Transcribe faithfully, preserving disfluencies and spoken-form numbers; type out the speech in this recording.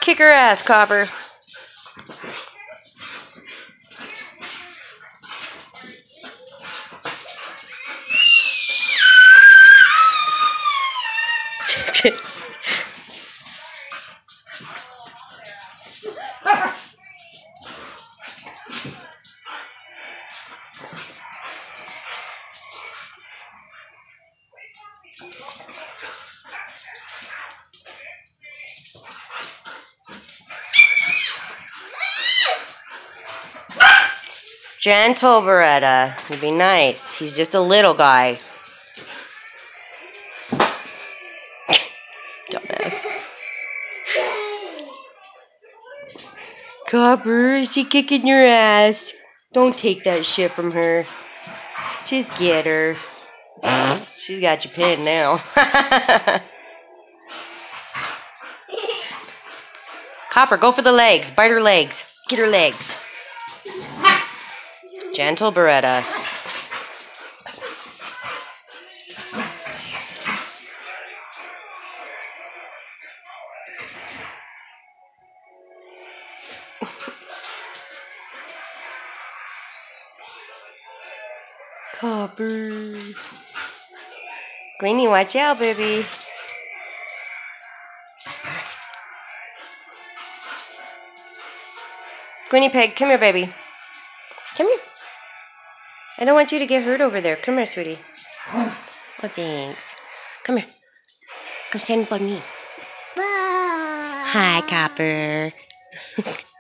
Kick her ass, Copper. Gentle, Baretta. You'd be nice. He's just a little guy. Dumbass. Copper, is she kicking your ass? Don't take that shit from her. Just get her. She's got you pinned now. Copper, go for the legs. Bite her legs. Get her legs. Gentle, Baretta. Copper. Greenie, watch out, baby. Greenie pig, come here, baby. Come here. I don't want you to get hurt over there. Come here, sweetie. Oh, thanks. Come here. Come stand by me. Bye. Hi, Copper.